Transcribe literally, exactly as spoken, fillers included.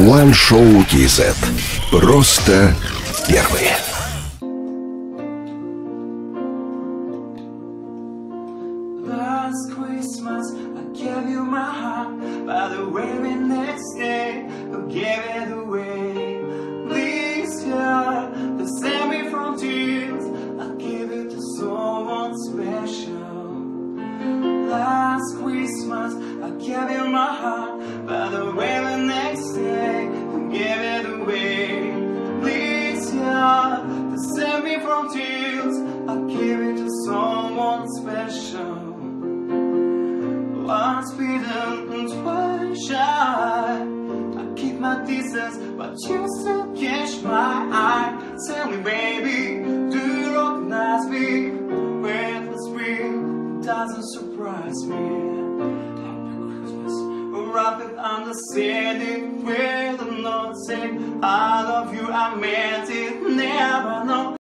One Show ти зет. Просто первые. Last Christmas, I gave you my heart. By the very next day, I gave it away. This year, to save me from tears, I gave it to someone special. Last Christmas, I gave you my heart. By the very next day, I gave it away. This year, to save me from tears, I gave it to someone special. Once bitten and twice shy, I keep my distance, but you still catch my eye. Tell me, baby, do you recognize me? When the spring doesn't surprise me. Happy Christmas, wrapped on the city with a note saying I love you, I meant it, never know.